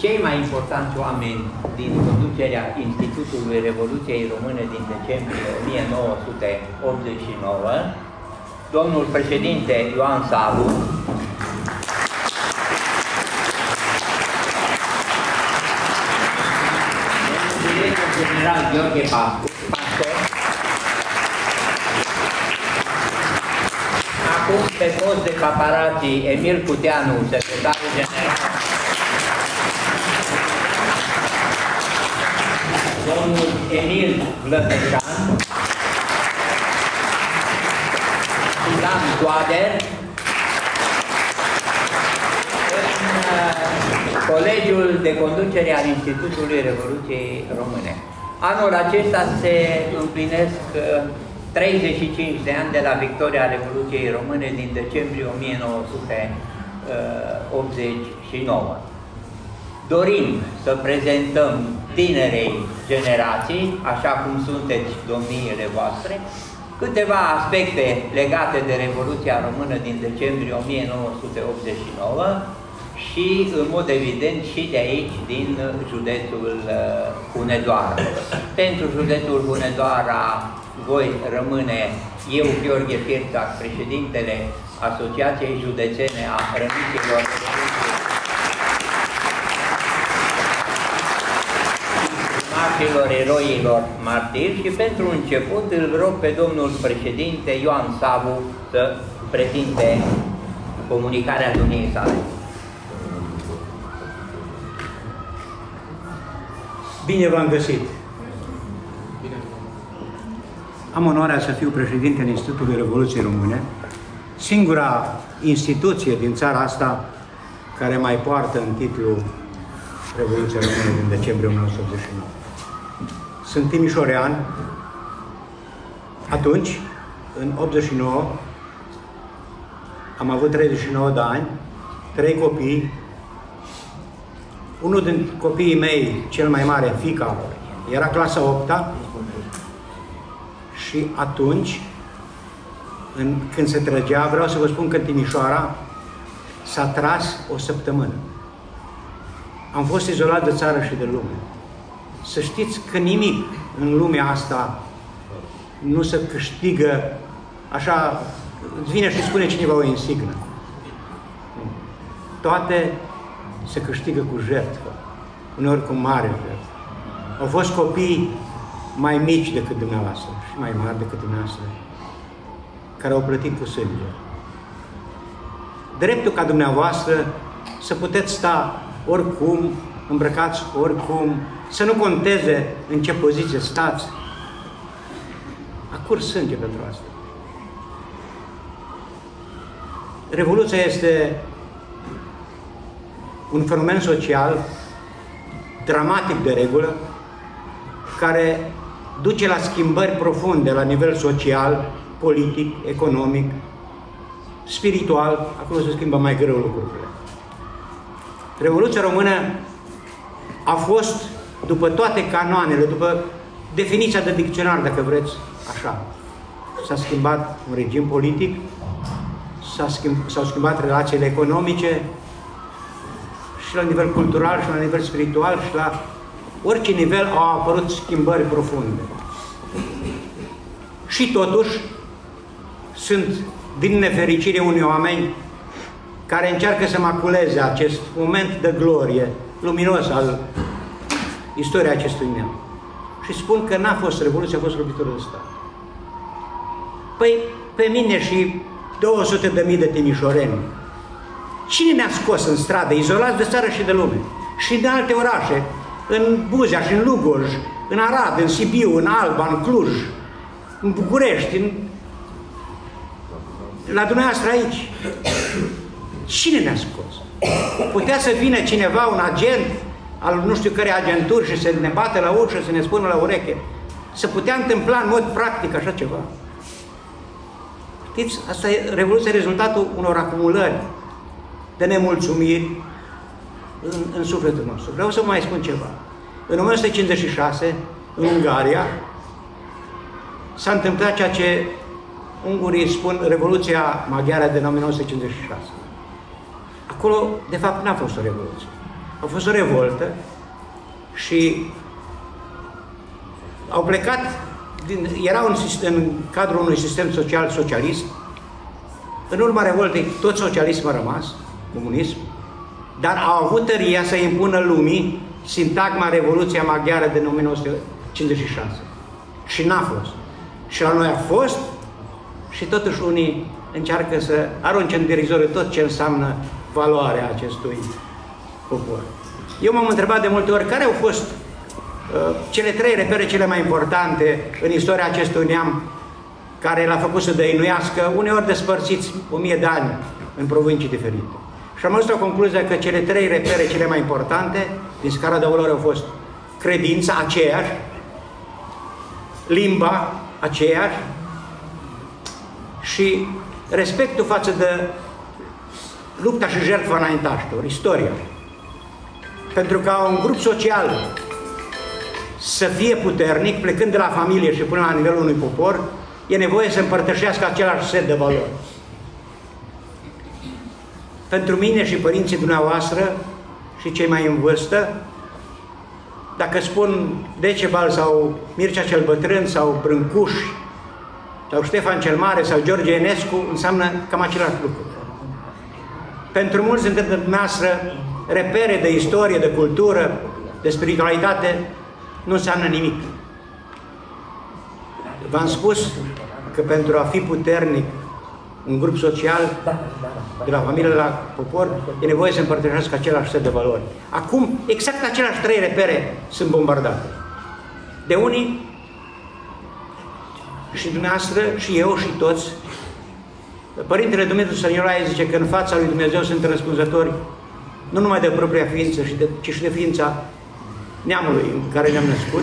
cei mai importanți oameni din conducerea Institutului Revoluției Române din decembrie 1989, domnul președinte Ioan Savu, domnul director general Gheorghe Pastor, acum pe post de paparații Emil Puteanu, secretarul general, domnul Emil Vlătășan, Dan Toader, în Colegiul de Conducere al Institutului Revoluției Române. Anul acesta se împlinesc 35 de ani de la victoria Revoluției Române din decembrie 1989. Dorim să prezentăm tinerei generații, așa cum sunteți domniile voastre, câteva aspecte legate de Revoluția Română din decembrie 1989 și, în mod evident, și de aici, din județul Hunedoara. Pentru județul Hunedoara voi rămâne eu, Gheorghe Firtaș, președintele Asociației Județene a Răniților eroilor martiri și pentru început îl rog pe domnul președinte Ioan Savu să prezinte comunicarea domniei sale. Bine v-am găsit! Am onoarea să fiu președinte în Institutul Revoluției Române, singura instituție din țara asta care mai poartă în titlu Revoluția Română din decembrie 1989. Sunt timișorean. Atunci, în 89, am avut 39 de ani, 3 copii. Unul din copiii mei, cel mai mare, fiica, era clasa 8-a și atunci, când se trăgea, vreau să vă spun că în Timișoara s-a tras o săptămână. Am fost izolat de țară și de lume. Să știți că nimic în lumea asta nu se câștigă așa, îți vine și spune cineva o insignă. Toate se câștigă cu jertfă, uneori cu mare jertfă. Au fost copii mai mici decât dumneavoastră și mai mari decât dumneavoastră, care au plătit cu sânge. Dreptul ca dumneavoastră să puteți sta oricum, îmbrăcați oricum, să nu conteze în ce poziție stați. A curs sânge pentru asta. Revoluția este un fenomen social dramatic de regulă, care duce la schimbări profunde la nivel social, politic, economic, spiritual. Acolo se schimbă mai greu lucrurile. Revoluția Română a fost, după toate canoanele, după definiția de dicționar, dacă vreți, așa. S-a schimbat un regim politic, s-au schimbat relațiile economice și la nivel cultural și la nivel spiritual și la orice nivel au apărut schimbări profunde. Și totuși sunt, din nefericire, unii oameni care încearcă să maculeze acest moment de glorie luminos al istoriei acestui neam. Și spun că n-a fost revoluție, a fost lovitură de stat. Păi, pe mine și 200.000 de timișoreni, cine ne-a scos în stradă, izolați de țară și de lume? Și în alte orașe, în Buzea și în Lugoj, în Arad, în Sibiu, în Alba, în Cluj, în București, la dumneavoastră aici. Cine ne-a scos? Putea să vină cineva, un agent al nu știu care agenturi și să ne bată la ușă, să ne spună la ureche. Se putea întâmpla în mod practic așa ceva. Știți, asta e revoluția, rezultatul unor acumulări de nemulțumiri în sufletul nostru. Vreau să mai spun ceva. În 1956, în Ungaria, s-a întâmplat ceea ce ungurii spun Revoluția Maghiară de 1956. Acolo, de fapt, n-a fost o revoluție. A fost o revoltă și au plecat, era în cadrul unui sistem social socialist. În urma revoltei, tot socialism a rămas, comunism, dar au avut tăria să impună lumii sintagma Revoluția Maghiară din 1956. Și n-a fost. Și la noi a fost și totuși unii încearcă să arunce în derizoriu tot ce înseamnă valoarea acestui popor. Eu m-am întrebat de multe ori care au fost cele 3 repere cele mai importante în istoria acestui neam care l-a făcut să dăinuiască, uneori despărțiți 1000 de ani în provincii diferite. Și am ajuns la concluzia că cele 3 repere cele mai importante din scara de valori au fost credința aceeași, limba aceeași și respectul față de lupta și jertfa înaintașilor, istoria. Pentru ca un grup social să fie puternic, plecând de la familie și până la nivelul unui popor, e nevoie să împărtășească același set de valori. Pentru mine și părinții dumneavoastră și cei mai în vârstă, dacă spun Decebal sau Mircea cel Bătrân sau Brâncuș sau Ștefan cel Mare sau George Enescu, înseamnă cam același lucru. Pentru mulți dintre dumneavoastră, repere de istorie, de cultură, de spiritualitate, nu înseamnă nimic. V-am spus că pentru a fi puternic un grup social, de la familie la popor, e nevoie să împărtășească același set de valori. Acum, exact aceleași 3 repere sunt bombardate. De unii, și dumneavoastră, și eu, și toți, Părintele Dumitru Săniorae zice că în fața lui Dumnezeu sunt răspunzători nu numai de propria ființă, ci și de ființa neamului în care ne-am născut,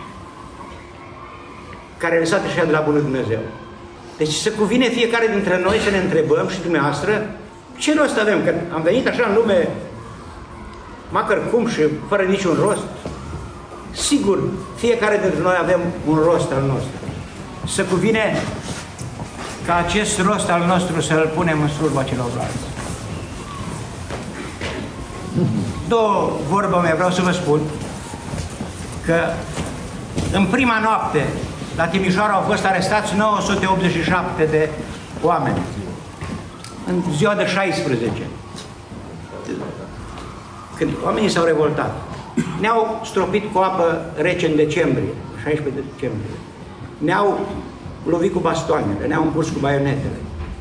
care a lăsat așa de la bunul Dumnezeu. Deci se cuvine fiecare dintre noi să ne întrebăm și dumneavoastră ce rost avem, că am venit așa în lume macăr cum și fără niciun rost. Sigur, fiecare dintre noi avem un rost al nostru. Se cuvine ca acest rost al nostru să-l punem în slujba celorlalți. 2 vorbe mai vreau să vă spun că în prima noapte la Timișoara au fost arestați 987 de oameni. În ziua de 16. Când oamenii s-au revoltat. Ne-au stropit cu apă rece în decembrie, 16 decembrie. Ne-au lovit cu bastoanele, ne-au împurs cu baionetele.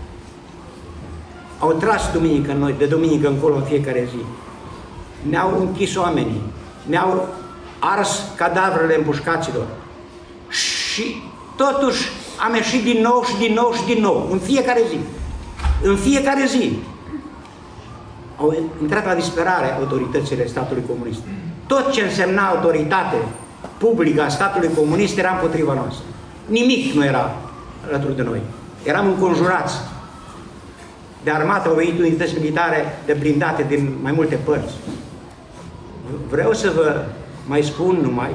Au tras duminică în noi, de duminică încolo în fiecare zi. Ne-au închis oamenii, ne-au ars cadavrele împușcaților. Și totuși am ieșit din nou și din nou și din nou, în fiecare zi. În fiecare zi. Au intrat la disperare autoritățile statului comunist. Tot ce însemna autoritate publică a statului comunist era împotriva noastră. Nimic nu era alături de noi. Eram înconjurați de armată, au venit unități militare de blindate din mai multe părți. Vreau să vă mai spun numai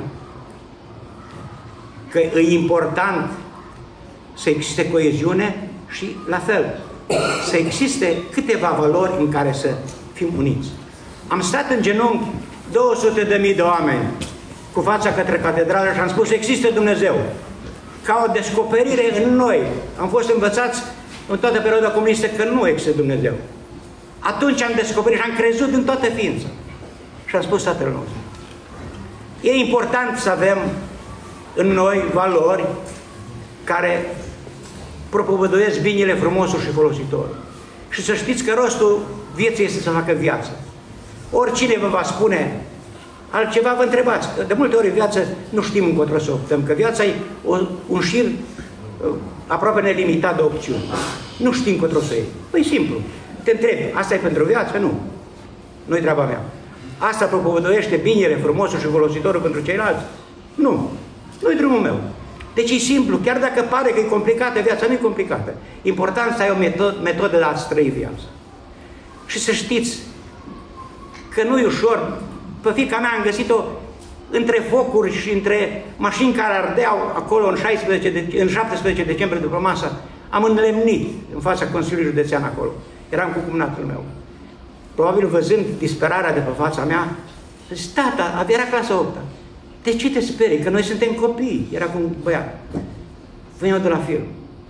că e important să existe coeziune și, la fel, să existe câteva valori în care să fim uniți. Am stat în genunchi 200.000 de oameni cu fața către catedrală și am spus, există Dumnezeu. Ca o descoperire în noi. Am fost învățați în toată perioada comunistă că nu există Dumnezeu. Atunci am descoperit și am crezut în toată ființa. Și am spus Tatăl nostru. E important să avem în noi valori care propovăduiesc binele, frumosul și folositor. Și să știți că rostul vieții este să facă viață. Oricine vă va spune altceva, vă întrebați. De multe ori în viață nu știm încotro să optăm, că viața e un șir aproape nelimitat de opțiuni. Nu știm încotro să iei. Păi simplu. Te întrebi, asta e pentru viață? Nu. Nu-i treaba mea. Asta propovăduiește binele, frumosul și folositorul pentru ceilalți? Nu. Nu-i drumul meu. Deci e simplu, chiar dacă pare că e complicată, viața nu e complicată. Important să ai o metodă de a-ți trăi viața. Și să știți că nu e ușor. Pe fiica mea am găsit-o între focuri și între mașini care ardeau acolo în 17 decembrie după masă. Am înlemnit în fața Consiliului Județean acolo. Eram cu cumnatul meu. Probabil văzând disperarea de pe fața mea, Zice, tata, era clasa 8-a. De ce te sperii? Că noi suntem copii. Era cu un băiat. Veneau de la film.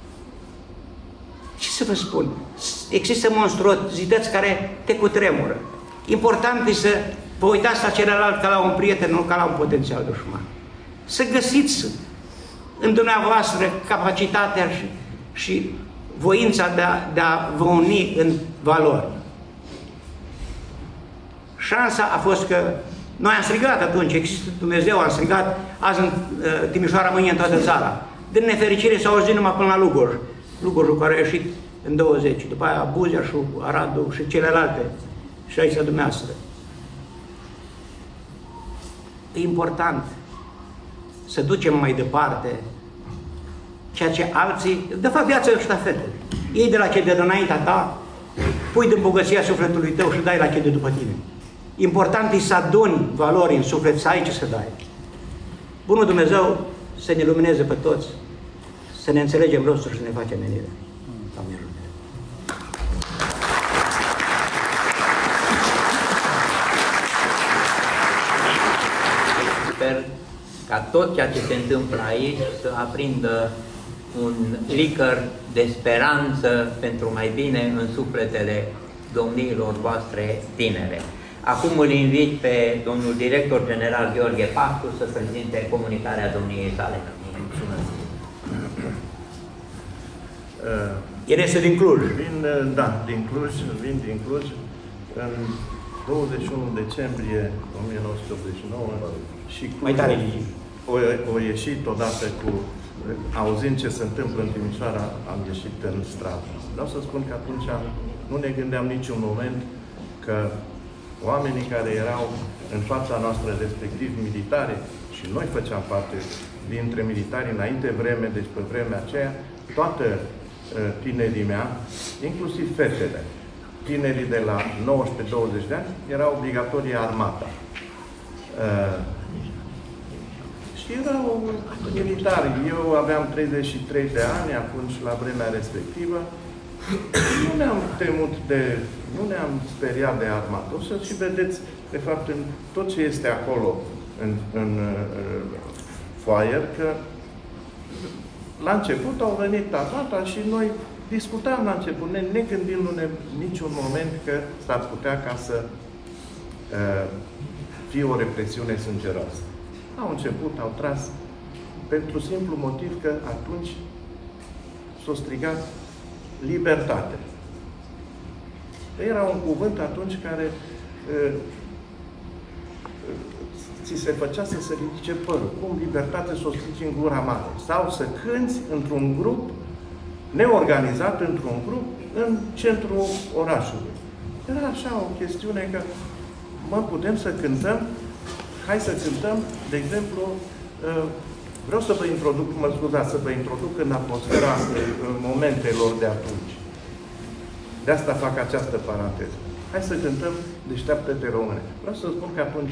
Ce să vă spun? Există monstruozități care te cutremură. Important e să vă uitați la celălalt ca la un prieten, nu ca la un potențial dușman. Să găsiți în dumneavoastră capacitatea și voința de a vă uni în valori. Șansa a fost că noi am strigat atunci, există Dumnezeu, am strigat azi în Timișoara, mâine în toată țara. Din nefericire s-au auzit numai până la Lugoj. Lugojul care a ieșit în 20, după aia Buzia și Aradul și celelalte, și aici dumneavoastră. E important să ducem mai departe ceea ce alții, de fapt viața e o ștafetă. Iei de la ce de înaintea ta, pui din bogăția sufletului tău și dai la ce de după tine. Important e să aduni valori în suflet, să ai ce să dai. Bunul Dumnezeu să ne lumineze pe toți, să ne înțelegem rostul și să ne facem menire. Amin. Sper ca tot ceea ce se întâmplă aici să aprindă un licăr de speranță pentru mai bine în sufletele domniilor voastre tinere. Acum îl invit pe domnul director general Gheorghe Paștu să prezinte comunicarea domniei sale. Mulțumesc. El este din Cluj. Vin din Cluj. În 21 decembrie 1989 și o ieșit odată cu, auzind ce se întâmplă în Timișoara, am ieșit în stradă. Vreau să spun că atunci nu ne gândeam niciun moment că oamenii care erau în fața noastră, respectiv militare, și noi făceam parte dintre militari înainte vreme, deci pe vremea aceea, toată tinerii mea, inclusiv fetele, tinerii de la 19-20 de ani, era obligatorie armata. Și erau militari. Eu aveam 33 de ani atunci, la vremea respectivă. Nu ne-am temut nu ne-am speriat de armată. O să și vedeți, de fapt, în tot ce este acolo, în foaier, că la început au venit tata și noi discutam la început, ne gândindu-ne niciun moment că s-ar putea ca să fie o represiune sângeroasă. Au început, au tras, pentru simplu motiv că atunci s-a strigat libertate. Era un cuvânt atunci care ți se făcea să se ridice părul. Cum libertate să o strici în gura mare. Sau să cânți într-un grup neorganizat, într-un grup în centrul orașului. Era așa o chestiune că putem să cântăm, hai să cântăm, de exemplu, vreau să vă introduc, să vă introduc în atmosfera momentelor de atunci. De asta fac această paranteză. Hai să cântăm Deșteaptă-te române. Vreau să spun că atunci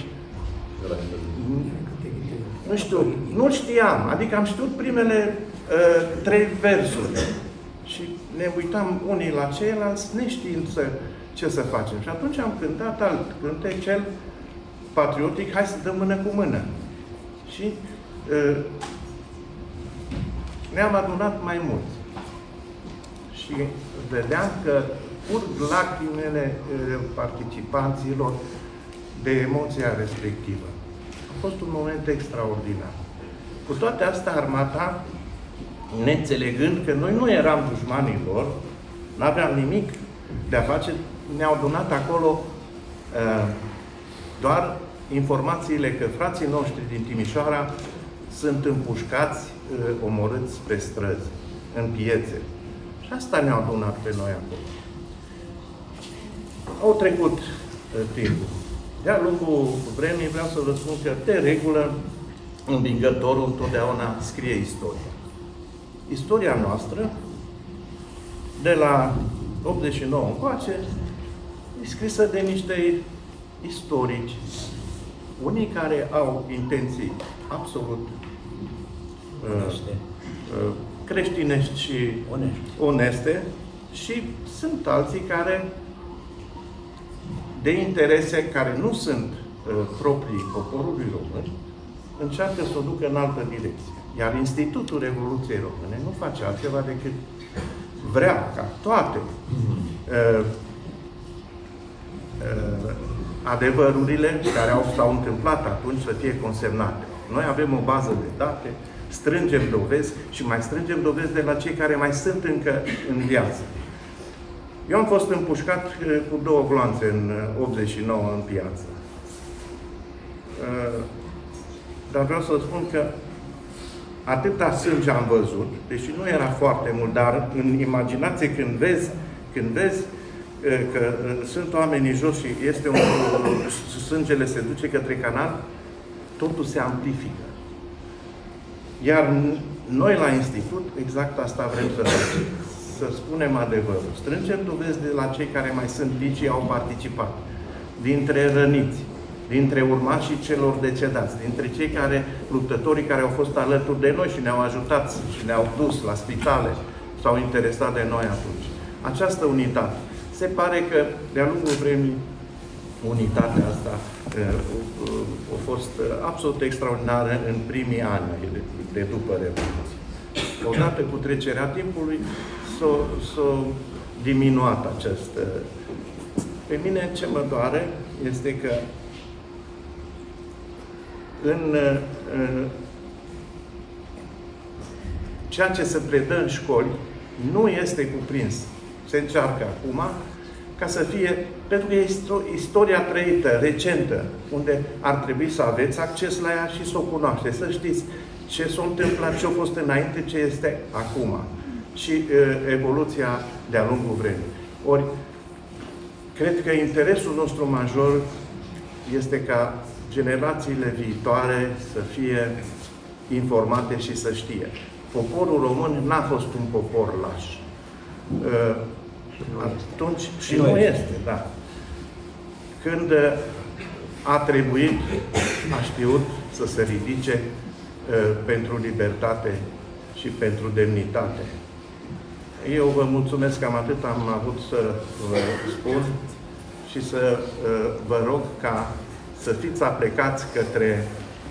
nu știu, nu știam. Adică am știut primele 3 versuri. Și ne uitam unii la ceilalți, neștiind ce să facem. Și atunci am cântat alt cântec, cel patriotic, hai să dăm mână cu mână. Și ne-am adunat mai mulți. Și vedeam că curg lacrimele participanților de emoția respectivă. A fost un moment extraordinar. Cu toate astea, armata, neînțelegând că noi nu eram dușmanii lor, nu aveam nimic de a face, ne-au adunat acolo doar informațiile că frații noștri din Timișoara sunt împușcați, omorâți pe străzi, în piețe. Și asta ne-au adunat pe noi acolo. Au trecut timpul. De-a lungul vremii vreau să vă spun că, de regulă, învingătorul întotdeauna scrie istoria. Istoria noastră, de la 89 încoace, e scrisă de niște istorici, unii care au intenții absolut creștinești și oneste, și sunt alții care, de interese care nu sunt proprii poporului român, încearcă să o ducă în altă direcție. Iar Institutul Revoluției Române nu face altceva decât vrea ca toate adevărurile care s-au întâmplat atunci să fie consemnate. Noi avem o bază de date, strângem dovezi și mai strângem dovezi de la cei care mai sunt încă în viață. Eu am fost împușcat cu 2 gloanțe în 89 în piață. Dar vreau să spun că atâta sânge am văzut, deși nu era foarte mult, dar în imaginație când vezi că sunt oamenii jos și este sângele se duce către canal, totul se amplifică. Iar noi la Institut, exact asta vrem să facem. Să spunem adevărul. Strângem dovezi de la cei care mai sunt vici și au participat. Dintre răniți, dintre urmașii celor decedați, dintre cei care, luptătorii care au fost alături de noi și ne-au ajutat și ne-au dus la spitale, s-au interesat de noi atunci. Această unitate. Se pare că, de-a lungul vremii, unitatea asta a fost absolut extraordinară în primii ani de după Revoluție. Odată cu trecerea timpului, s-a diminuat acest... Pe mine ce mă doare este că în ceea ce se predă în școli nu este cuprins. Se încearcă acum ca să fie, pentru că este o istoria trăită, recentă, unde ar trebui să aveți acces la ea și să o cunoașteți, să știți ce s-a întâmplat, ce a fost înainte, ce este acum și evoluția de-a lungul vremii. Ori, cred că interesul nostru major este ca generațiile viitoare să fie informate și să știe. Poporul român n-a fost un popor laș. Atunci, și nu este, da. Când a trebuit, a știut să se ridice pentru libertate și pentru demnitate. Eu vă mulțumesc, cam atât am avut să vă spun și să vă rog ca să fiți aplecați către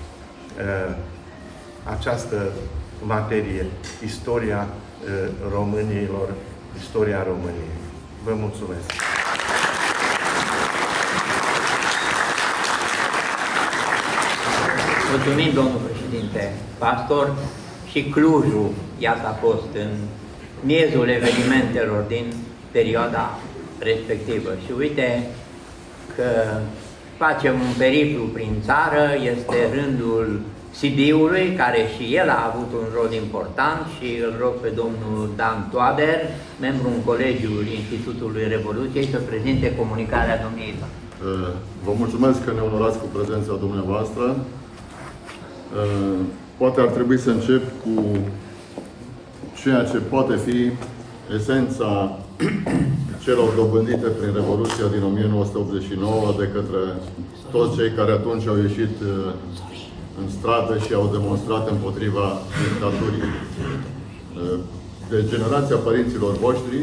această materie, istoria românilor, istoria României. Vă mulțumesc! Mulțumim, domnul președinte pastor, și Clujul, iată, a fost în miezul evenimentelor din perioada respectivă. Și uite că facem un periplu prin țară, este rândul Sibiului, care și el a avut un rol important și îl rog pe domnul Dan Toader, membru în Colegiul Institutului Revoluției, să prezinte comunicarea domniei. Vă mulțumesc că ne onorați cu prezența dumneavoastră. Poate ar trebui să încep cu ceea ce poate fi esența celor dobândite prin Revoluția din 1989 de către toți cei care atunci au ieșit în stradă și au demonstrat împotriva dictaturii. De generația părinților voștri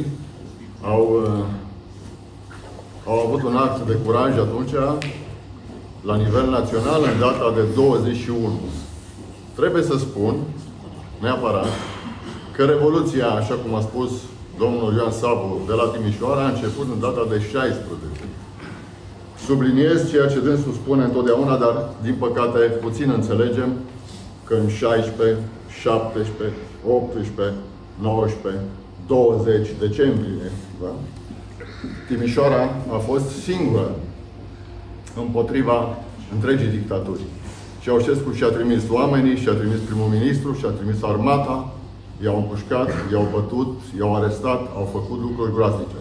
au avut un act de curaj atunci, la nivel național, în data de 21. Trebuie să spun, neapărat, că Revoluția, așa cum a spus domnul Ioan Sabu de la Timișoara, a început în data de 16. Subliniez ceea ce dânsul spune întotdeauna, dar, din păcate, puțin înțelegem că în 16, 17, 18, 19, 20 decembrie, da? Timișoara a fost singură împotriva întregii dictaturi. Ceaușescu și-a trimis oamenii, și-a trimis primul ministru, și-a trimis armata, i-au împușcat, i-au bătut, i-au arestat, au făcut lucruri groaznice.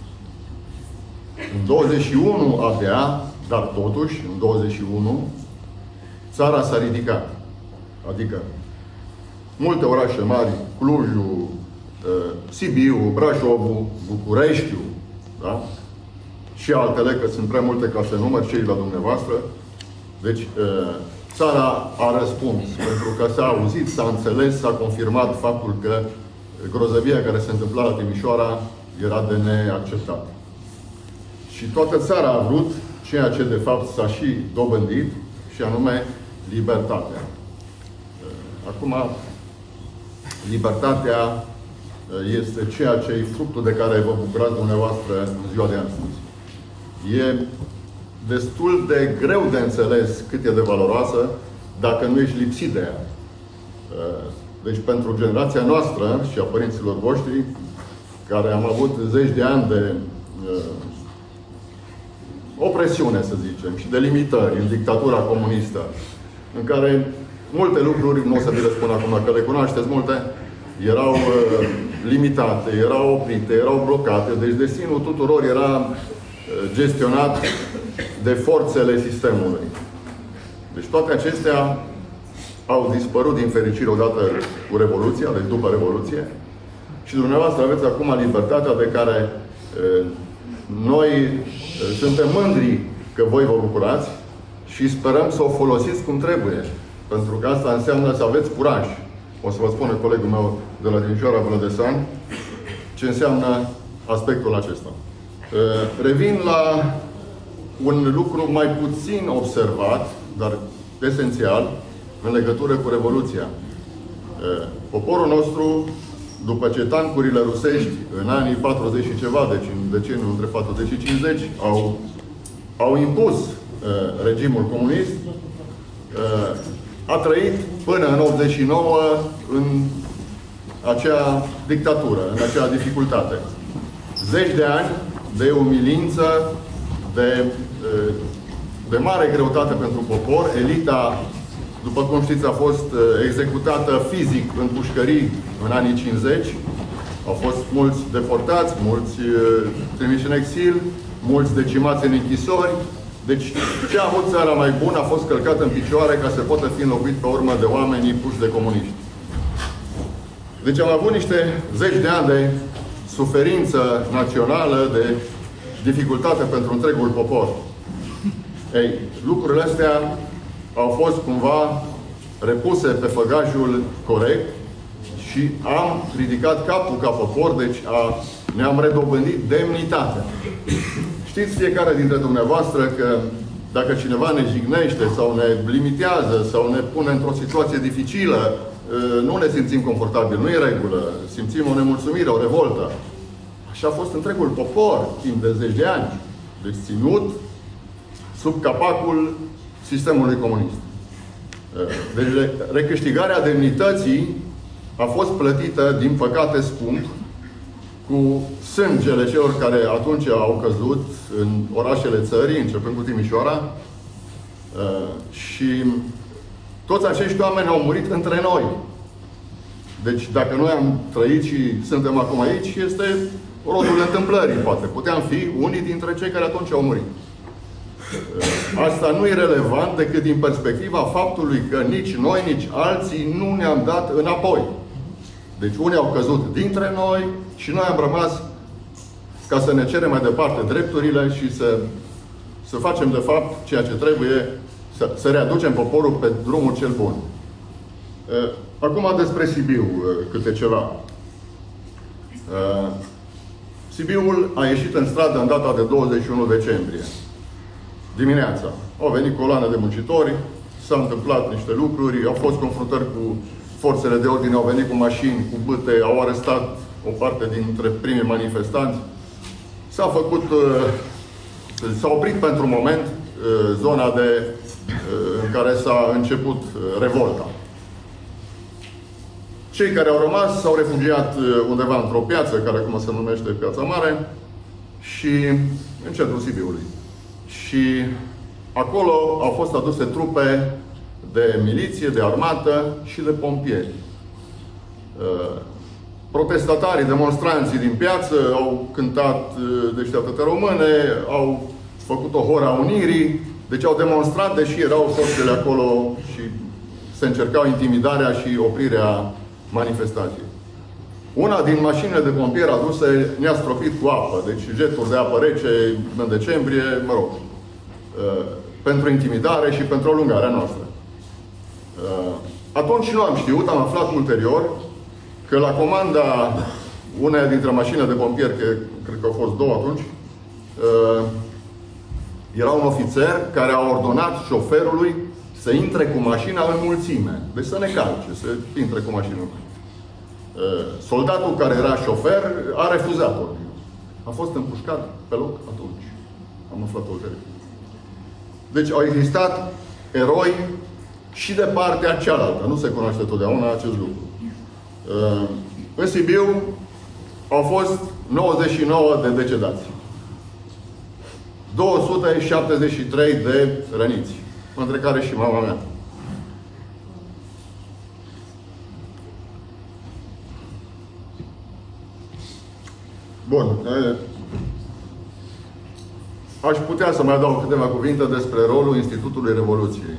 În 21 abia, dar totuși, în 21, țara s-a ridicat. Adică multe orașe mari, Clujul, Sibiu, Brașovul, Bucureștiul, da? Și altele, că sunt prea multe ca să număr cei la dumneavoastră. Deci, țara a răspuns, pentru că s-a auzit, s-a înțeles, s-a confirmat faptul că grozăvia care se întâmpla la Timișoara era de neacceptat. Și toată țara a vrut ceea ce de fapt s-a și dobândit, și anume libertatea. Acum, libertatea este ceea ce e fructul de care vă bucurați dumneavoastră în ziua de astăzi. E destul de greu de înțeles cât e de valoroasă dacă nu ești lipsit de ea. Deci pentru generația noastră și a părinților voștri, care am avut zeci de ani de opresiune, să zicem, și de limitări în dictatura comunistă, în care multe lucruri, nu o să vi le spun acum că le cunoașteți multe, erau limitate, erau oprite, erau blocate. Deci destinul tuturor era gestionat de forțele sistemului. Deci toate acestea au dispărut din fericire odată cu Revoluția, deci după Revoluție. Și dumneavoastră aveți acum libertatea de care noi suntem mândri că voi vă bucurați și sperăm să o folosiți cum trebuie. Pentru că asta înseamnă să aveți curaj. O să vă spune colegul meu de la Timișoara, Vlădesan, ce înseamnă aspectul acesta. Revin la un lucru mai puțin observat, dar esențial, în legătură cu Revoluția. Poporul nostru, după ce tancurile rusești în anii 40 și ceva, deci în deceniul între 40 și 50, au impus regimul comunist, a trăit până în 89 în acea dictatură, în acea dificultate. Zeci de ani de umilință, de mare greutate pentru popor. Elita, după cum știți, a fost executată fizic în pușcării în anii 50. Au fost mulți deportați, mulți trimiși în exil, mulți decimați în închisori. Deci, ce a avut țara mai bună a fost călcată în picioare ca să poată fi înlocuit pe urmă de oamenii puși de comuniști. Deci am avut niște zeci de ani de suferință națională, de dificultate pentru întregul popor. Ei, lucrurile astea au fost cumva repuse pe făgajul corect și am ridicat capul ca popor, deci ne-am redobândit demnitatea. Știți fiecare dintre dumneavoastră că dacă cineva ne jignește sau ne limitează sau ne pune într-o situație dificilă, nu ne simțim confortabil, nu e regulă. Simțim o nemulțumire, o revoltă. Așa a fost întregul popor timp de zeci de ani. Deci ținut sub capacul sistemului comunist. Deci recâștigarea demnității a fost plătită, din păcate, scump, cu sângele celor care atunci au căzut în orașele țării, începând cu Timișoara. Și toți acești oameni au murit între noi. Deci, dacă noi am trăit și suntem acum aici, este rodul întâmplării, poate. Puteam fi unii dintre cei care atunci au murit. Asta nu e relevant decât din perspectiva faptului că nici noi, nici alții nu ne-am dat înapoi. Deci unii au căzut dintre noi și noi am rămas ca să ne cerem mai departe drepturile și să facem de fapt ceea ce trebuie, să readucem poporul pe drumul cel bun. Acum despre Sibiu câte ceva. Sibiul a ieșit în stradă în data de 21 decembrie. Dimineața. Au venit coloane de muncitori, s-au întâmplat niște lucruri, au fost confruntări cu forțele de ordine, au venit cu mașini, cu bâte, au arestat o parte dintre primii manifestanți. S-a oprit pentru moment zona în care s-a început revolta. Cei care au rămas s-au refugiat undeva într-o piață, care acum se numește Piața Mare, și în centrul Sibiului. Și acolo au fost aduse trupe de miliție, de armată și de pompieri. Protestatarii, demonstranții din piață au cântat Deșteaptă-te române, au făcut o hora unirii, deci au demonstrat, deși erau forțele acolo și se încercau intimidarea și oprirea manifestației. Una din mașinile de pompieri aduse ne-a stropit cu apă, deci jeturi de apă rece în decembrie, mă rog, pentru intimidare și pentru alungarea noastră. Atunci nu am știut, am aflat ulterior că la comanda uneia dintre mașinile de pompieri, cred că au fost două atunci, Era un ofițer care a ordonat șoferului să intre cu mașina în mulțime. Deci să ne calce, să intre cu mașina. Soldatul care era șofer a refuzat ordinul. A fost împușcat pe loc atunci. Am aflat ulterior. Deci au existat eroi și de partea cealaltă. Nu se cunoaște totdeauna acest lucru. În Sibiu au fost 99 de decedați. 273 de răniți. Între care și mama mea. Bun. Aș putea să mai adaug câteva cuvinte despre rolul Institutului Revoluției.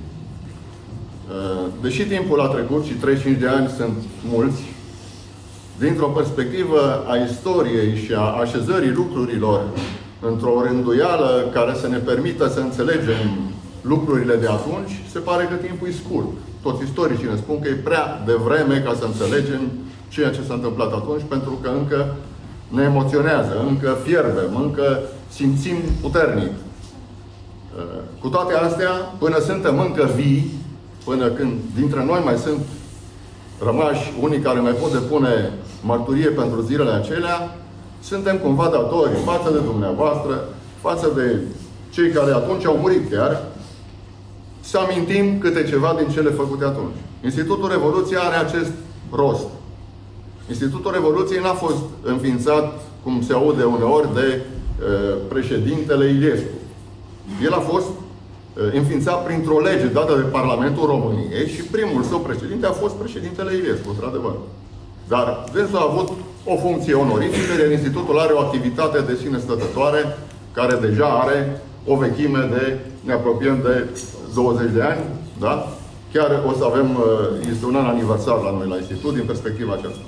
Deși timpul a trecut și 35 de ani sunt mulți, dintr-o perspectivă a istoriei și a așezării lucrurilor într-o rânduială care să ne permită să înțelegem lucrurile de atunci, se pare că timpul e scurt. Toți istoricii ne spun că e prea devreme ca să înțelegem ceea ce s-a întâmplat atunci, pentru că încă ne emoționează, încă fierbem, încă simțim puternic. Cu toate astea, până suntem încă vii, până când dintre noi mai sunt rămași unii care mai pot depune mărturie pentru zilele acelea, suntem cumva datori față de dumneavoastră, față de cei care atunci au murit chiar, să amintim câte ceva din cele făcute atunci. Institutul Revoluției are acest rost. Institutul Revoluției n-a fost înființat, cum se aude uneori, de președintele Iliescu. El a fost înființat printr-o lege dată de Parlamentul României și primul său președinte a fost președintele Iliescu, într-adevăr. Dar dânsul a avut o funcție onorifică, iar institutul are o activitate de sine stătătoare, care deja are o vechime de, ne apropiem de 20 de ani, da? Chiar o să avem, este un an aniversar la noi la institut, din perspectiva aceasta.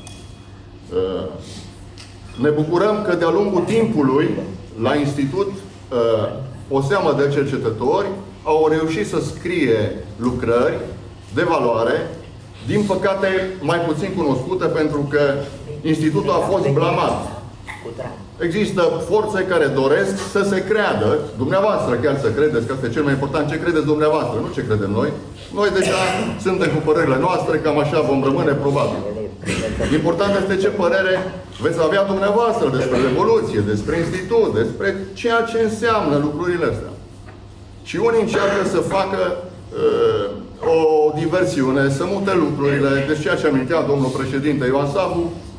Ne bucurăm că de-a lungul timpului, la institut, o seamă de cercetători au reușit să scrie lucrări de valoare, din păcate mai puțin cunoscute, pentru că institutul a fost blamat. Există forțe care doresc să se creadă, dumneavoastră chiar să credeți, că asta e cel mai important, ce credeți dumneavoastră, nu ce credem noi. Noi deja suntem cu părerile noastre, cam așa vom rămâne probabil. Important este ce părere veți avea dumneavoastră despre Revoluție, despre institut, despre ceea ce înseamnă lucrurile astea. Și unii încearcă să facă o diversiune, să mute lucrurile. Deci ceea ce amintea domnul președinte Ioan Savu,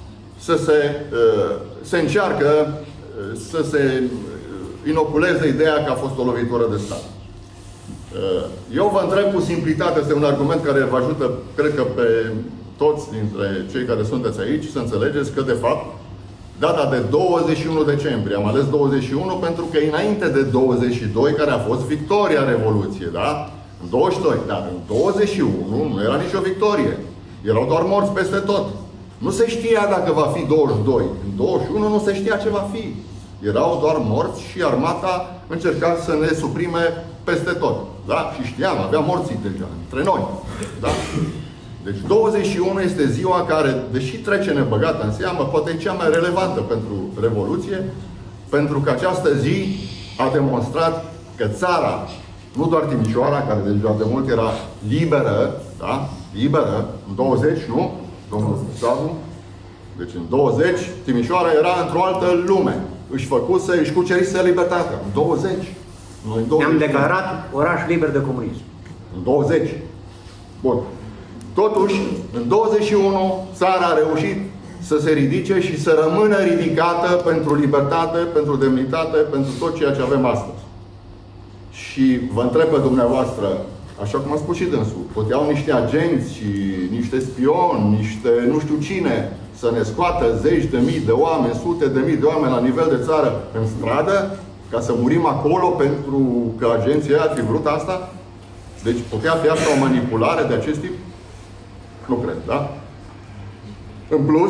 se încearcă să se inoculeze ideea că a fost o lovitură de stat. Eu vă întreb cu simplitate, este un argument care vă ajută, cred că pe toți dintre cei care sunteți aici, să înțelegeți că, de fapt, data de 21 decembrie, am ales 21 pentru că înainte de 22, care a fost victoria Revoluției, da? În 22, dar în 21 nu era nicio victorie. Erau doar morți peste tot. Nu se știa dacă va fi 22. În 21 nu se știa ce va fi. Erau doar morți și armata încerca să ne suprime peste tot. Da? Și știam, avea morții deja între noi. Da? Deci 21 este ziua care, deși trece nebăgată în seamă, poate e cea mai relevantă pentru Revoluție, pentru că această zi a demonstrat că țara, nu doar Timișoara, care deja de mult era liberă, da? Liberă, în 20, nu? Domnul Savu? Deci în 20, Timișoara era într-o altă lume. Își cucerise libertatea. În 20. Noi în 20. Ne-am declarat oraș liber de comunism. În 20. Bun. Totuși, în 21, țara a reușit să se ridice și să rămână ridicată pentru libertate, pentru demnitate, pentru tot ceea ce avem astăzi. Și vă întreb pe dumneavoastră, așa cum a spus și dânsul, puteau niște agenți și niște spioni, niște nu știu cine, să ne scoată zeci de mii de oameni, sute de mii de oameni la nivel de țară în stradă, ca să murim acolo pentru că agenția ar fi vrut asta? Deci putea fi asta o manipulare de acest tip? Nu cred, da? În plus,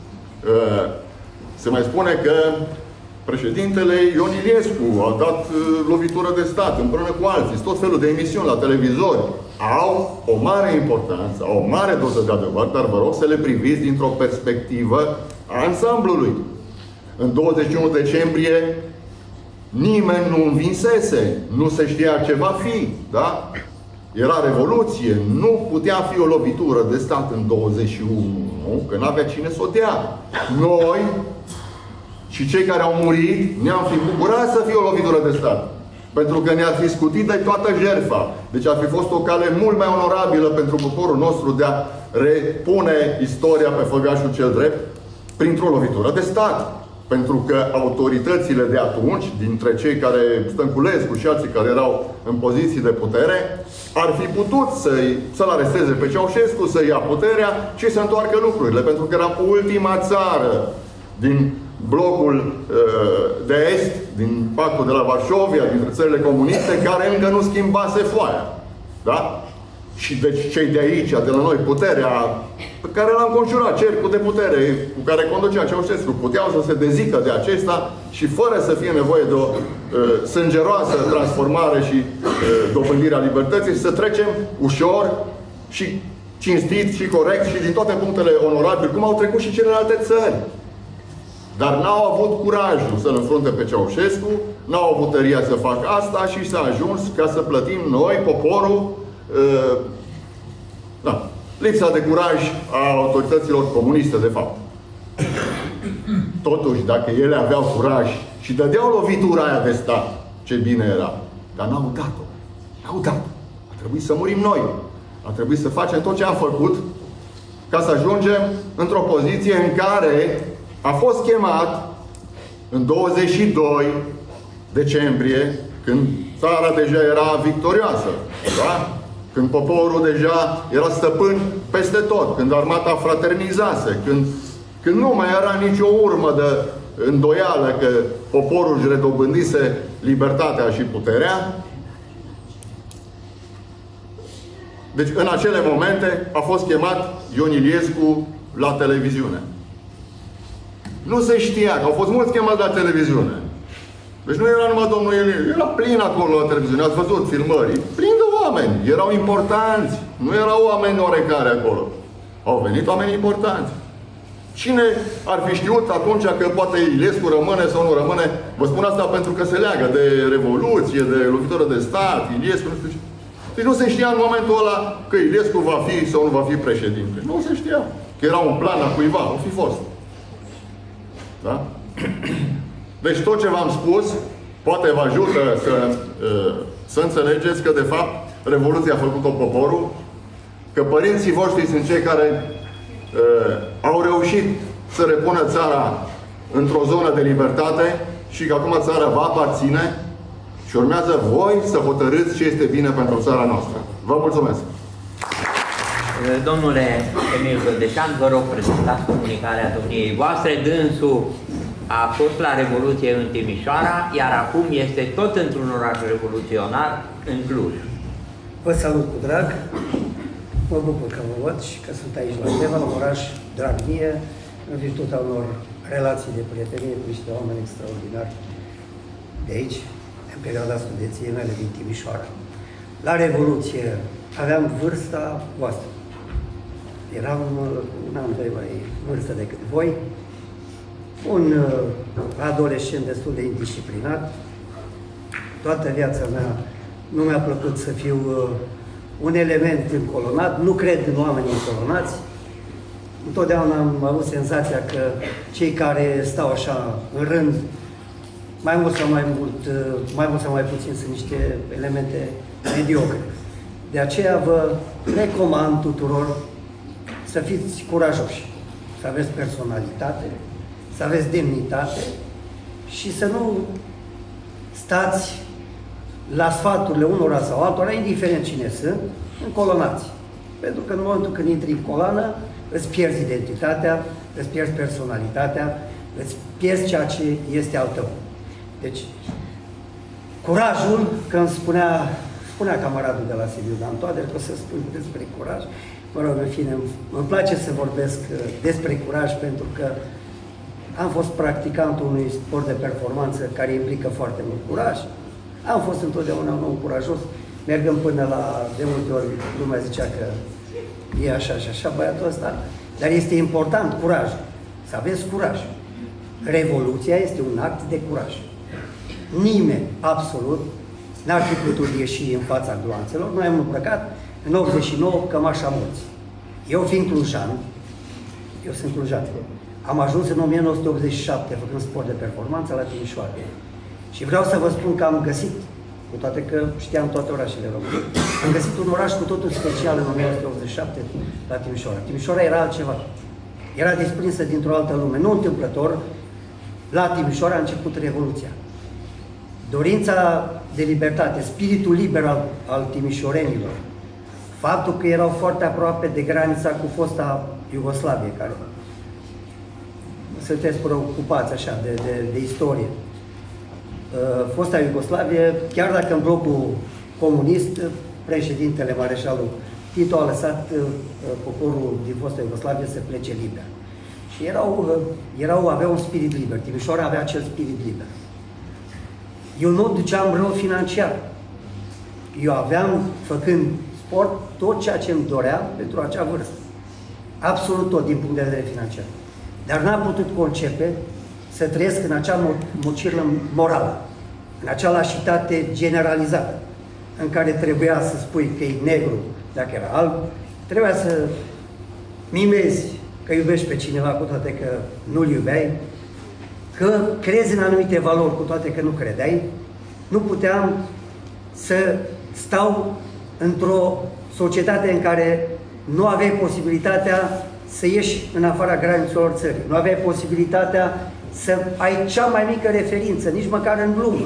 se mai spune că președintele Ion Iliescu a dat lovitură de stat împreună cu alții, tot felul de emisiuni la televizor. Au o mare importanță, au o mare doză de adevăr, dar vă rog să le priviți dintr-o perspectivă a ansamblului. În 21 decembrie Nimeni nu învinsese, nu se știa ce va fi, da? Era Revoluție, nu putea fi o lovitură de stat în 21, nu? Că n-avea cine să o dea. Noi și cei care au murit ne-am fi bucurat să fie o lovitură de stat. Pentru că ne-ar fi scutit de toată jertfa. Deci ar fi fost o cale mult mai onorabilă pentru poporul nostru de a repune istoria pe făgașul cel drept printr-o lovitură de stat. Pentru că autoritățile de atunci, dintre cei care, Stănculescu și alții care erau în poziții de putere, ar fi putut să-l aresteze pe Ceaușescu, să ia puterea și să întoarcă lucrurile. Pentru că era ultima țară din blocul de est, din pactul de la Varșovia, dintre țările comuniste, care încă nu schimbase foaia. Da? Și deci cei de aici, de la noi, puterea pe care l-am înconjurat, cercul de putere cu care conducea Ceaușescu, puteau să se dezică de acesta și fără să fie nevoie de o sângeroasă transformare și dobândirea libertății, să trecem ușor și cinstit și corect și din toate punctele onorabile, cum au trecut și celelalte țări. Dar n-au avut curajul să-l înfrunte pe Ceaușescu, n-au avut tăria să facă asta și s-a ajuns ca să plătim noi, poporul, da, lipsa de curaj a autorităților comuniste, de fapt. Totuși, dacă ele aveau curaj și dădeau lovitura aia de stat, ce bine era. Dar n-au dat-o. N-au dat-o. A trebuit să murim noi. A trebuit să facem tot ce am făcut ca să ajungem într-o poziție în care a fost chemat în 22 decembrie, când țara deja era victorioasă. Da? Când poporul deja era stăpân peste tot, când armata fraternizase, când nu mai era nicio urmă de îndoială că poporul își redobândise libertatea și puterea. Deci, în acele momente, a fost chemat Ion Iliescu la televiziune. Nu se știa, că au fost mulți chemați la televiziune. Deci nu era numai domnul Iliescu, era plin acolo la televiziune, ați văzut filmării. Plin de oameni, erau importanți. Nu erau oameni oarecare acolo. Au venit oameni importanți. Cine ar fi știut atunci că poate Iliescu rămâne sau nu rămâne? Vă spun asta pentru că se leagă de Revoluție, de lovitură de stat, Iliescu, nu știu ce. Deci nu se știa în momentul ăla că Iliescu va fi sau nu va fi președinte. Nu se știa. Că era un plan a cuiva, o fi fost. Da? Deci tot ce v-am spus, poate vă ajută să înțelegeți că, de fapt, Revoluția a făcut-o poporul, că părinții voștri sunt cei care au reușit să repună țara într-o zonă de libertate și că acum țara va aparține și urmează voi să hotărâți ce este bine pentru țara noastră. Vă mulțumesc! Domnule Emil Găldeșan, vă rog, prezentați comunicarea domniei voastre. Dânsul a fost la Revoluție în Timișoara, iar acum este tot într-un oraș revoluționar, în Cluj. Vă salut cu drag. Mă bucur că vă văd și că sunt aici la Deva, un oraș drag mie, în virtutea unor relații de prietenie cu niște oameni extraordinari de aici, în perioada studenției mele din Timișoara. La Revoluție aveam vârsta voastră. Eram un an, doi mai vârstă decât voi. Un adolescent destul de indisciplinat. Toată viața mea nu mi-a plăcut să fiu un element încolonat. Nu cred în oameni încolonați. Întotdeauna am avut senzația că cei care stau așa în rând, mai mult sau mai puțin, sunt niște elemente mediocre. De aceea vă recomand tuturor să fiți curajoși, să aveți personalitate, să aveți demnitate și să nu stați la sfaturile unora sau altora, indiferent cine sunt, încolonați. Pentru că în momentul când intri în coloană, îți pierzi identitatea, îți pierzi personalitatea, îți pierzi ceea ce este al tău. Deci, curajul, când spunea camaradul de la Sibiu Dan Toader, că o să spun despre curaj, mă rog, în fine, îmi place să vorbesc despre curaj pentru că am fost practicantul unui sport de performanță care implică foarte mult curaj. Am fost întotdeauna un om curajos, mergând până la, de multe ori, lumea zicea că e așa și așa băiatul ăsta, dar este important curaj, să aveți curaj. Revoluția este un act de curaj. nimeni, absolut, n-ar fi putut ieși în fața gloanțelor. Noi am îmbrăcat în 89 cămașa morții. Eu fiind clujan, eu sunt clujan, am ajuns în 1987 făcând sport de performanță la Timișoara. Și vreau să vă spun că am găsit, cu toate că știam toate orașele române, am găsit un oraș cu totul special în 1987 la Timișoara. Timișoara era altceva. Era desprinsă dintr-o altă lume. Nu întâmplător, la Timișoara a început Revoluția. Dorința de libertate, spiritul liber al timișorenilor, faptul că erau foarte aproape de granița cu fosta Iugoslavie, care sunteți preocupați așa de istorie. Fosta Iugoslavie, chiar dacă în blocul comunist, președintele Mareșalul Tito a lăsat poporul din fosta Iugoslavie să plece liber. Și aveau un spirit liber. Timișoara avea acel spirit liber. Eu nu duceam rău financiar. Eu aveam, făcând sport, tot ceea ce îmi doream pentru acea vârstă. Absolut tot din punct de vedere financiar. Dar n-am putut concepe să trăiesc în acea mocirlă morală, în acea lașitate generalizată, în care trebuia să spui că e negru dacă era alb, trebuia să mimezi că iubești pe cineva cu toate că nu-l iubeai, că crezi în anumite valori cu toate că nu credeai. Nu puteam să stau într-o societate în care nu aveai posibilitatea să ieși în afara granițelor țării, nu aveai posibilitatea să ai cea mai mică referință, nici măcar în glumă,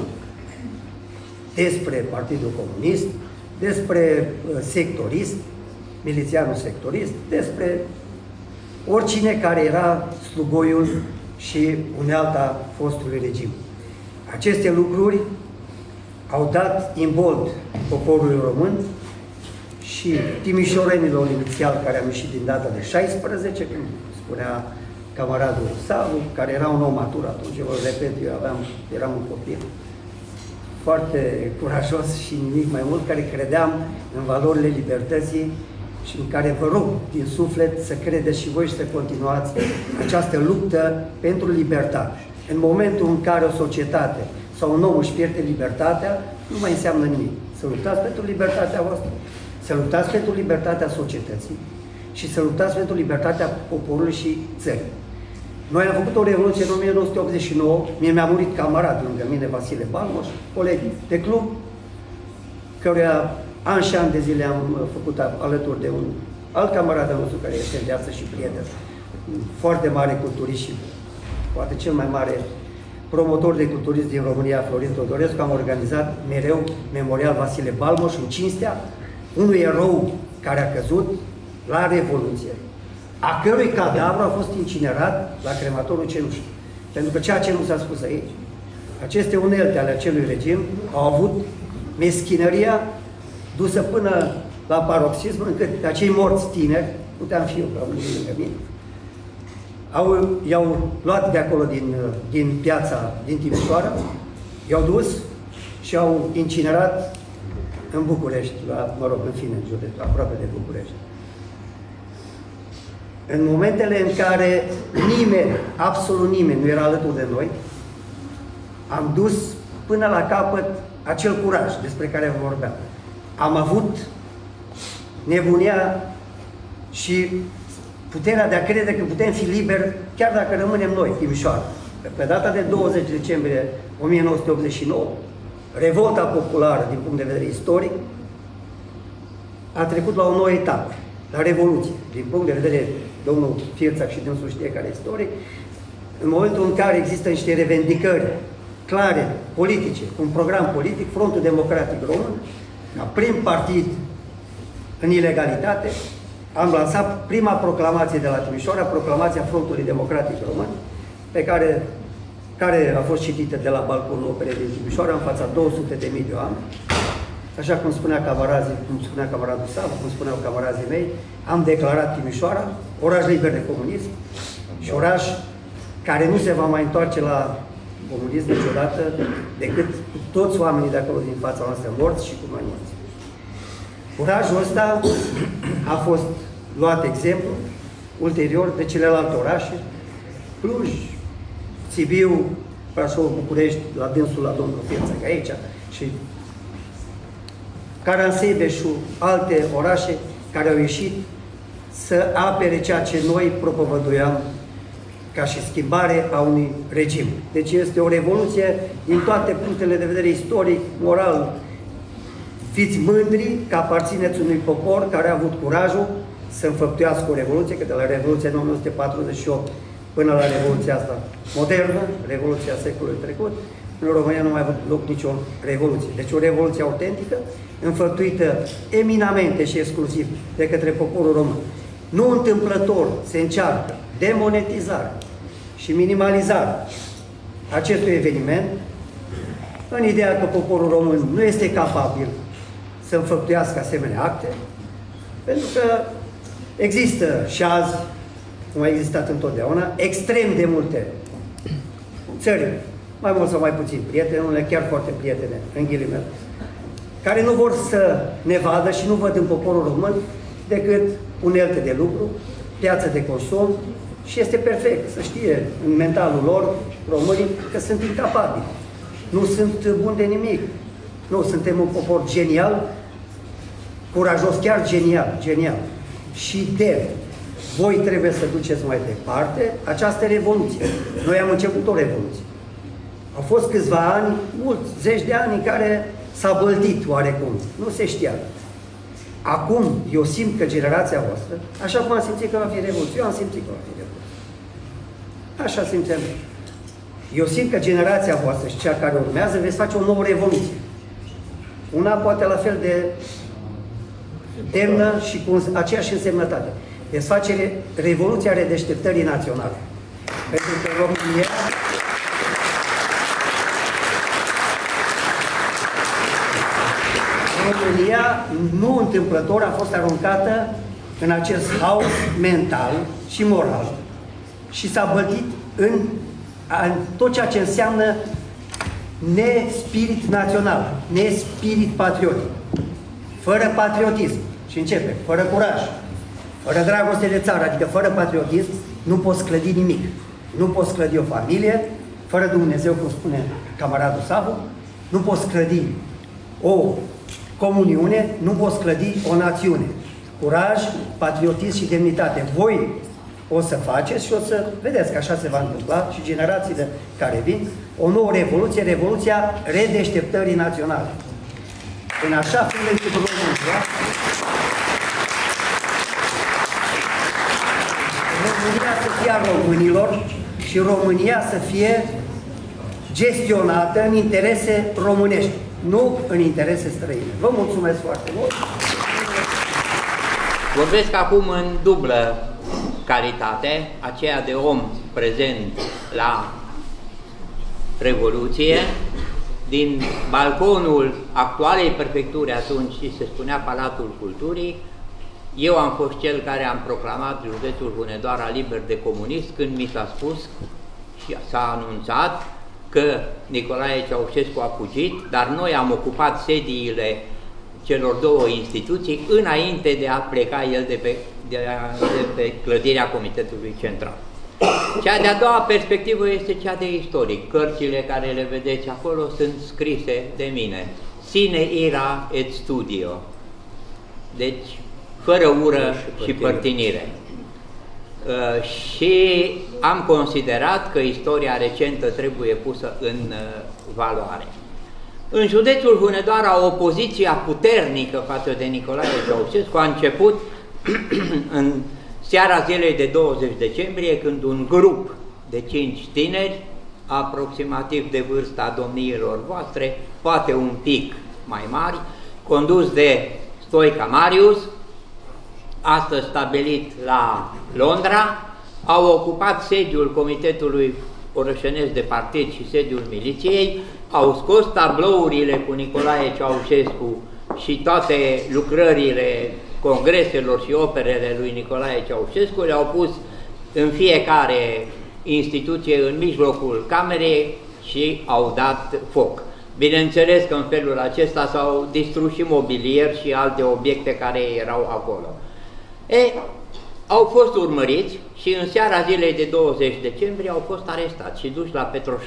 despre Partidul Comunist, despre sectorist, milițianul sectorist, despre oricine care era slugoiul și unealta fostului regim. Aceste lucruri au dat imbold poporului român și timișorenilor inițial, care am ieșit din data de 16, când spunea camaradul Savu, care era un om matur atunci, eu repet, eram un copil foarte curajos și nimic mai mult, care credeam în valorile libertății și în care vă rog din suflet să credeți și voi și să continuați această luptă pentru libertate. În momentul în care o societate sau un om își pierde libertatea, nu mai înseamnă nimic. Să luptați pentru libertatea voastră, să luptați pentru libertatea societății și să luptați pentru libertatea poporului și țării. Noi am făcut o revoluție în 1989, mie mi-a murit camarad lângă mine, Vasile Balmoș, coleg de club, căruia ani și ani de zile am făcut alături de un alt camarad al nostru care este în viață și prieten, foarte mare culturist și poate cel mai mare promotor de culturism din România, Florin Todorescu. Am organizat mereu Memorial Vasile Balmoș în cinstea unui erou care a căzut la Revoluție, a cărui cadavru a fost incinerat la crematorul Cenușă. Pentru că ceea ce nu s-a spus aici, aceste unelte ale acelui regim au avut meschinăria dusă până la paroxism, încât acei morți tineri, puteam fi eu, la unii lângă mine, i-au luat de acolo din piața din Timișoara, i-au dus și au incinerat în București, în fine, în județul, aproape de București. În momentele în care nimeni, absolut nimeni, nu era alături de noi, am dus până la capăt acel curaj despre care vă vorbeam. Am avut nebunia și puterea de a crede că putem fi liberi chiar dacă rămânem noi, Timișoara. Pe data de 20 decembrie 1989, revolta populară din punct de vedere istoric a trecut la o nouă etapă, la Revoluție. Din punct de vedere, domnul Firțac și dânsul știe care e istoric, în momentul în care există niște revendicări clare, politice, un program politic, Frontul Democratic Român, ca prim partid în ilegalitate, am lansat prima proclamație de la Timișoara, proclamația Frontului Democratic Român, pe care a fost citită de la balconul operei din Timișoara în fața 200.000 de oameni. Așa cum spunea camaradul Savu, cum spuneau camarazii mei, am declarat Timișoara oraș liber de comunism și oraș care nu se va mai întoarce la comunism niciodată decât cu toți oamenii de acolo din fața noastră morți și cu mai mulți. Curajul ăsta a fost luat exemplu ulterior de celelalte orașe, Cluj, Sibiu, Brașov, București, la dânsul, la domnul Fiență, aici, și Caransebeș și alte orașe care au ieșit să apere ceea ce noi propovăduiam ca și schimbare a unui regim. Deci este o revoluție din toate punctele de vedere istoric, moral. Fiți mândri că aparțineți unui popor care a avut curajul să înfăptuiască o revoluție, că de la Revoluția 1948 până la Revoluția asta modernă, Revoluția secolului trecut, în România nu mai a avut loc nicio revoluție. Deci o revoluție autentică, înfăptuită eminamente și exclusiv de către poporul român. Nu întâmplător se încearcă demonetizarea și minimalizarea acestui eveniment în ideea că poporul român nu este capabil să înfăptuiască asemenea acte, pentru că există și azi, cum a existat întotdeauna, extrem de multe țări, mai mult sau mai puțin prietene, unele chiar foarte prietene, în ghilimele, care nu vor să ne vadă și nu văd în poporul român decât unelte de lucru, piață de consum, și este perfect să știe în mentalul lor, românii, că sunt incapabili. Nu sunt buni de nimic. Nu, suntem un popor genial, curajos, chiar genial, genial. Și voi trebuie să duceți mai departe această revoluție. Noi am început o revoluție. Au fost câțiva ani, mulți, zeci de ani în care s-a băltit oarecum. Nu se știa. Acum, eu simt că generația voastră, așa cum am simțit că va fi revoluție, eu am simțit că va fi revoluție. Așa simțeam. Eu simt că generația voastră și cea care urmează veți face o nouă revoluție. Una poate la fel de demnă și cu aceeași însemnătate. Veți face revoluția redeșteptării naționale. Pentru că România nu întâmplător a fost aruncată în acest haos mental și moral și s-a bătit în tot ceea ce înseamnă nespirit național, nespirit patriotic, fără patriotism, și începe, fără curaj, fără dragoste de țară, adică fără patriotism, nu poți clădi nimic. Nu poți clădi o familie, fără Dumnezeu, cum spune camaradul Savu, nu poți clădi o comuniune, nu poți clădi o națiune. Curaj, patriotism și demnitate. Voi o să faceți și o să vedeți că așa se va întâmpla și generațiile care vin, o nouă revoluție, revoluția redeșteptării naționale. În așa fel încât România să fie a românilor și România să fie gestionată în interese românești, nu în interese străine. Vă mulțumesc foarte mult! Vorbesc acum în dublă calitate, aceea de om prezent la Revoluție, din balconul actualei prefecturi, atunci se spunea Palatul Culturii. Eu am fost cel care am proclamat județul Hunedoara liber de comunist când mi s-a spus și s-a anunțat că Nicolae Ceaușescu a fugit, dar noi am ocupat sediile celor două instituții înainte de a pleca el de pe clădirea Comitetului Central. Cea de-a doua perspectivă este cea de istoric. Cărțile care le vedeți acolo sunt scrise de mine. Sine ira et studio. Deci, fără ură și părtinire. Și am considerat că istoria recentă trebuie pusă în valoare. În județul Hunedoara, opoziția puternică față de Nicolae Ceaușescu a început în seara zilei de 20 decembrie, când un grup de 5 tineri, aproximativ de vârsta domniilor voastre, poate un pic mai mari, condus de Stoica Marius, astăzi stabilit la Londra, au ocupat sediul Comitetului Orășenesc de Partid și sediul miliției, au scos tablourile cu Nicolae Ceaușescu și toate lucrările congreselor și operele lui Nicolae Ceaușescu, le-au pus în fiecare instituție în mijlocul camerei și au dat foc. Bineînțeles că în felul acesta s-au distrus și mobilier și alte obiecte care erau acolo. Au fost urmăriți și în seara zilei de 20 decembrie au fost arestați și duși la Petroșani.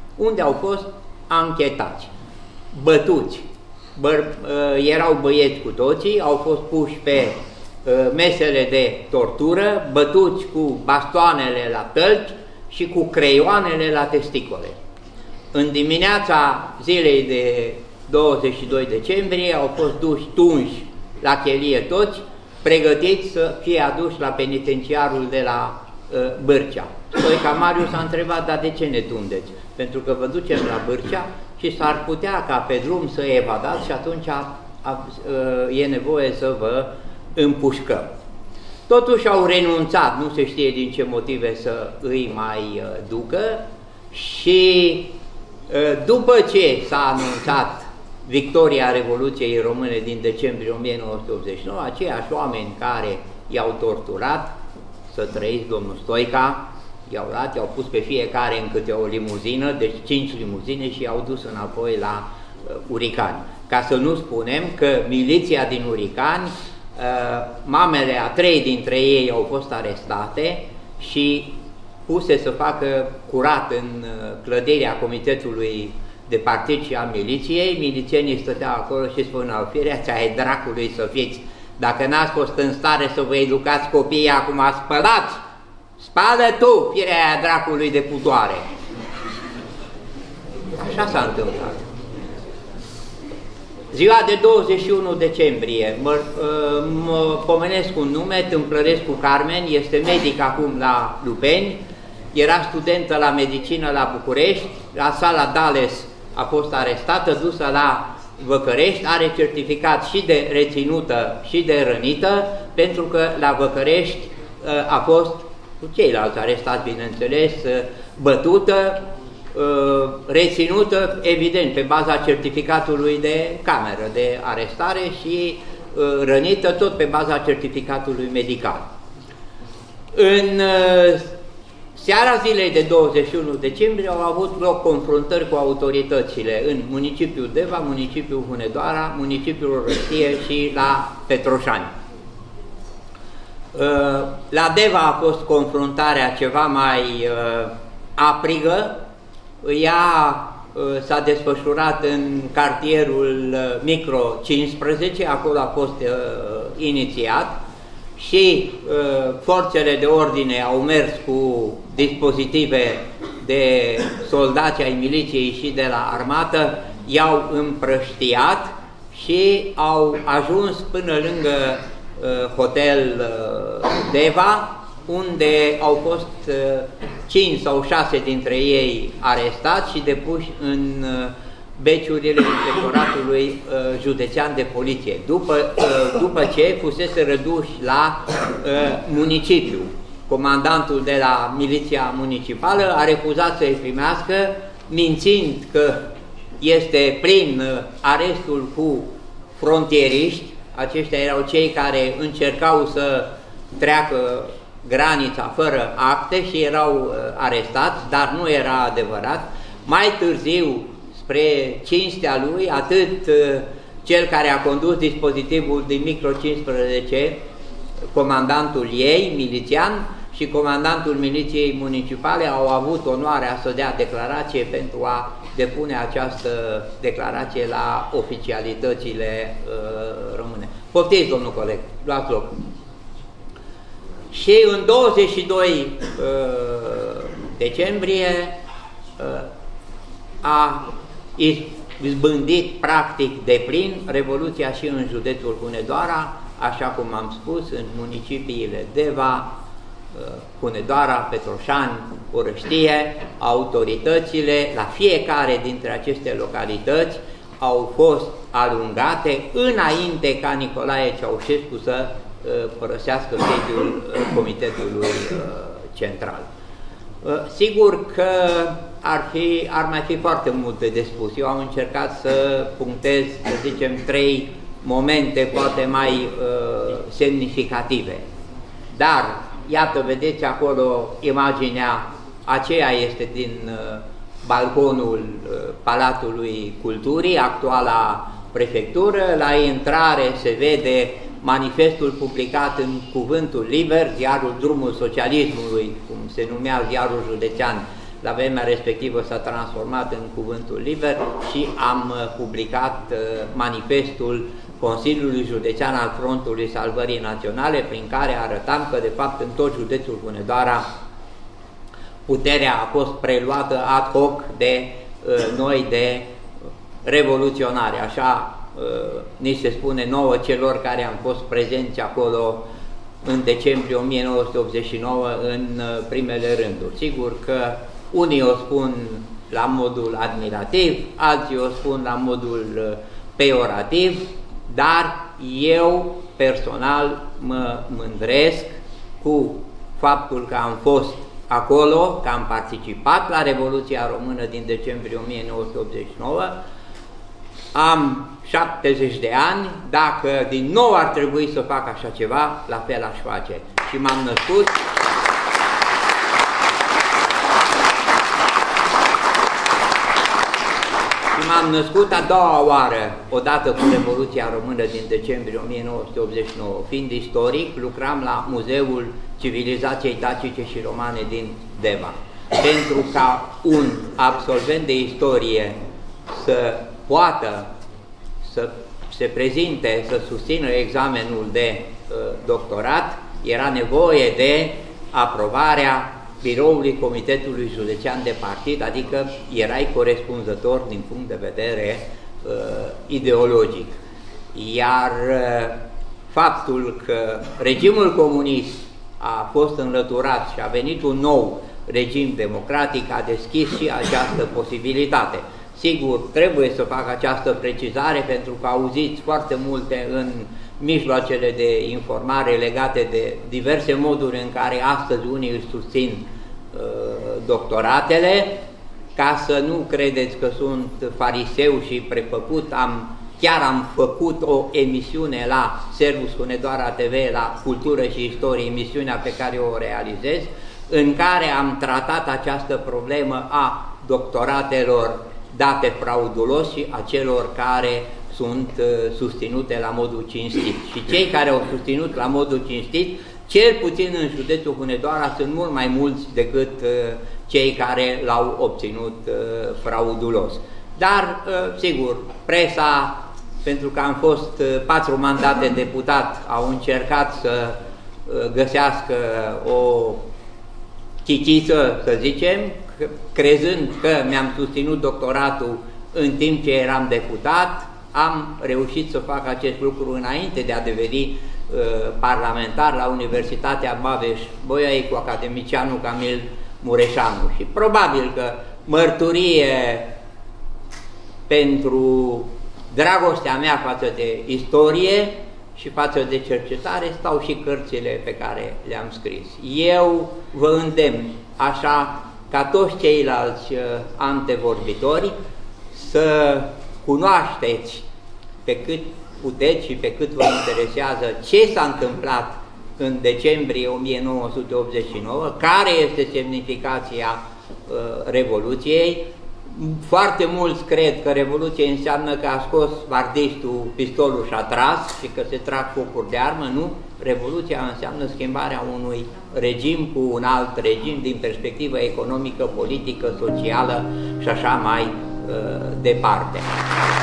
unde au fost anchetați, bătuți, erau băieți cu toții, au fost puși pe mesele de tortură, bătuți cu bastoanele la tălpi și cu creioanele la testicole. În dimineața zilei de 22 decembrie au fost tunși la chelie toți, pregătiți să fie aduși la penitenciarul de la Bârcea. Stoica Mariu s-a întrebat, dar de ce ne tundeți? Pentru că vă ducem la Bârcea și s-ar putea ca pe drum să evadați și atunci e nevoie să vă împușcăm. Totuși au renunțat, nu se știe din ce motive să îi mai ducă și după ce s-a anunțat victoria Revoluției Române din decembrie 1989, aceiași oameni care i-au torturat, să trăiți domnul Stoica, i-au luat, i-au pus pe fiecare în câte o limuzină, deci 5 limuzine și i-au dus înapoi la Uricani. Ca să nu spunem că miliția din Uricani, mamele a 3 dintre ei au fost arestate și puse să facă curat în clădirea Comitetului de Partid și a miliției. Milițienii stăteau acolo și spuneau, fireața ai dracului să fiți, dacă n-ați fost în stare să vă educați copiii, acum spălați, spală tu, firea aia dracului de putoare. Așa s-a întâmplat. Ziua de 21 decembrie, mă pomenesc un nume, Tâmplărescu Carmen, este medic acum la Lupeni, era studentă la medicină la București, la sala Dales a fost arestată, dusă la Văcărești, are certificat și de reținută și de rănită, pentru că la Văcărești a fost, cu ceilalți arestați, bineînțeles, bătută, reținută, evident, pe baza certificatului de cameră de arestare și rănită tot pe baza certificatului medical. În seara zilei de 21 decembrie au avut loc confruntări cu autoritățile în municipiul Deva, municipiul Hunedoara, municipiul Răștie și la Petroșani. La Deva a fost confruntarea ceva mai aprigă. Ea s-a desfășurat în cartierul Micro 15, acolo a fost inițiat și forțele de ordine au mers cu dispozitive de soldați ai miliției și de la armată, i-au împrăștiat și au ajuns până lângă hotel Deva, unde au fost 5 sau 6 dintre ei arestați și depuși în beciurile inspectoratului județean de poliție, după ce fusese reduși la municipiu. Comandantul de la miliția municipală a refuzat să-i primească, mințind că este prin arestul cu frontieriști. Aceștia erau cei care încercau să treacă granița fără acte și erau arestați, dar nu era adevărat. Mai târziu, spre cinstea lui, atât cel care a condus dispozitivul din Micro 15, comandantul ei, milițian, și comandantul miliției municipale au avut onoarea să dea declarație pentru a depune această declarație la oficialitățile române. Poftiți, domnul coleg, luați loc. Și în 22 decembrie a izbândit practic deplin Revoluția și în județul Hunedoara, așa cum am spus, în municipiile Deva, Hunedoara, Petroșani, Orăștie. Autoritățile la fiecare dintre aceste localități au fost alungate înainte ca Nicolae Ceaușescu să părăsească sediul Comitetului Central. Sigur că ar mai fi foarte multe de spus. Eu am încercat să punctez, să zicem, 3 momente poate mai semnificative. Dar, iată, vedeți acolo imaginea, aceea este din balconul Palatului Culturii, actuala prefectură. La intrare se vede manifestul publicat în Cuvântul Liber, ziarul Drumul Socialismului, cum se numea ziarul județean la vremea respectivă s-a transformat în Cuvântul Liber și am publicat manifestul Consiliului Județean al Frontului Salvării Naționale, prin care arătam că, de fapt, în tot județul Hunedoara puterea a fost preluată ad hoc de noi, de revoluționari. Așa ni se spune nouă celor care am fost prezenți acolo în decembrie 1989 în primele rânduri. Sigur că unii o spun la modul admirativ, alții o spun la modul peiorativ, dar eu personal mă mândresc cu faptul că am fost acolo, că am participat la Revoluția Română din decembrie 1989, am 70 de ani, dacă din nou ar trebui să fac așa ceva, la fel aș face. Și m-am născut a doua oară, odată cu Revoluția Română din decembrie 1989. Fiind istoric, lucram la Muzeul Civilizației Dacice și Romane din Deva. Pentru ca un absolvent de istorie să poată să se prezinte, să susțină examenul de doctorat, era nevoie de aprobarea biroului Comitetului Județean de Partid, adică erai corespunzător din punct de vedere ideologic. Iar faptul că regimul comunist a fost înlăturat și a venit un nou regim democratic a deschis și această posibilitate. Sigur, trebuie să fac această precizare pentru că auziți foarte multe în mijloacele de informare legate de diverse moduri în care astăzi unii își susțin doctoratele. Ca să nu credeți că sunt fariseu și prefăcut, chiar am făcut o emisiune la Servus Hunedoara TV, la Cultură și Istorie, emisiunea pe care o realizez, în care am tratat această problemă a doctoratelor date fraudulos și a celor care sunt susținute la modul cinstit. Și cei care au susținut la modul cinstit, cel puțin în județul Hunedoara, sunt mult mai mulți decât cei care l-au obținut fraudulos. Dar, sigur, presa, pentru că am fost 4 mandate deputat, au încercat să găsească o chitiță, să zicem, crezând că mi-am susținut doctoratul în timp ce eram deputat. Am reușit să fac acest lucru înainte de a deveni parlamentar la Universitatea Babeș-Bolyai cu academicianul Camil Mureșanu. Și probabil că mărturie pentru dragostea mea față de istorie și față de cercetare stau și cărțile pe care le-am scris. Eu vă îndemn, așa ca toți ceilalți antevorbitori, să cunoașteți pe cât puteți și pe cât vă interesează ce s-a întâmplat în decembrie 1989, care este semnificația Revoluției. Foarte mulți cred că Revoluția înseamnă că a scos vardistul pistolul și a tras și că se trag focuri de armă. Nu, Revoluția înseamnă schimbarea unui regim cu un alt regim din perspectivă economică, politică, socială și așa mai departe.